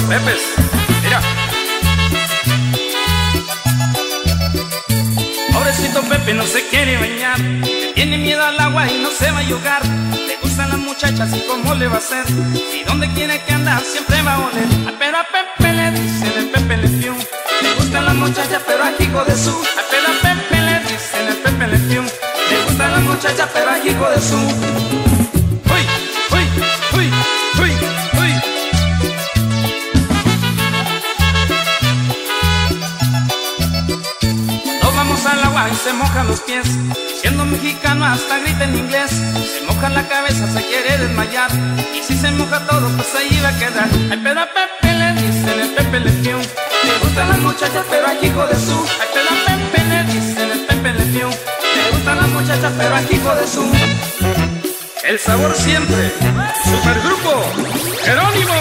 Pepes, mira. Pobrecito Pepe no se quiere bañar, tiene miedo al agua y no se va a ahogar. Le gustan las muchachas y cómo le va a hacer, si donde quiere que andar siempre va a oler. Pero a Pepe le dicen el Pepe Le Pew. Le gustan las muchachas pero a hijo de su. Pero a Pepe le dicen el Pepe Le Pew. Le gustan las muchachas pero a hijo de su. Uy, uy, uy, uy, uy. Vamos al agua y se mojan los pies, siendo mexicano hasta grita en inglés. Se moja la cabeza, se quiere desmayar, y si se moja todo pues ahí va a quedar. Ay, pero a Pepe le dicen el Pepe Le Pew. Le gustan las muchachas pero a hijo de su. Ay, pero a Pepe le dicen el Pepe Le Pew. Le gustan las muchachas pero a hijo de su. El sabor siempre, supergrupo Jerónimo.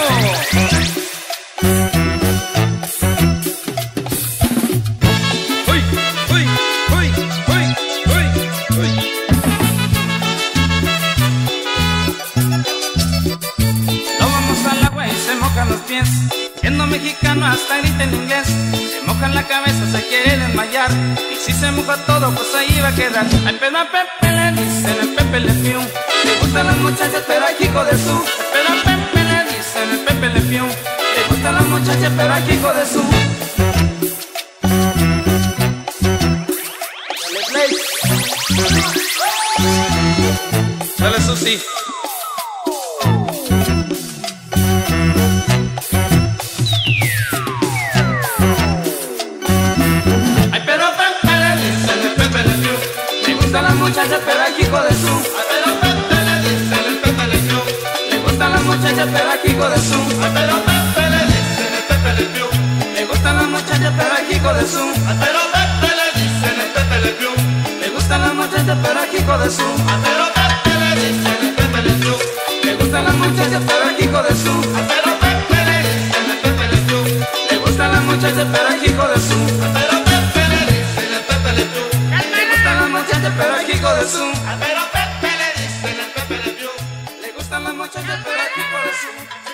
Los pies, siendo mexicano hasta grita en inglés. Se mojan la cabeza, se quiere desmayar, y si se moja todo pues ahí va a quedar. Ay, pero a Pepe le dicen el Pepe Le Pew. Le gustan las muchachas pero a hijo de su. Pero a Pepe le dicen el Pepe Le Pew. Le gustan las muchachas pero a hijo de su. Dale Susi. Las muchachas pero a hijo de su. Pero Pepe le dicen el Pepe Le Pew. Le gustan las muchachas pero a hijo de su. Pero Pepe le dicen el Pepe Le Pew. Le gustan las muchachas pero a hijo de su. Pero Pepe le dicen el Pepe Le Pew. Le gustan las muchachas pero a hijo de su. Pero Pepe le dicen el Pepe Le Pew. Le gustan las muchachas pero a hijo de su. Pero Pepe le dicen el Pepe Le Pew. Le gustan las muchachas pero a hijo de su. Pero Pepe le dicen el Pepe Le Pew. Pero a hijo de su. Pero Pepe le dicen el Pepe Le Pew. Le gustan las muchachas pero a hijo de su.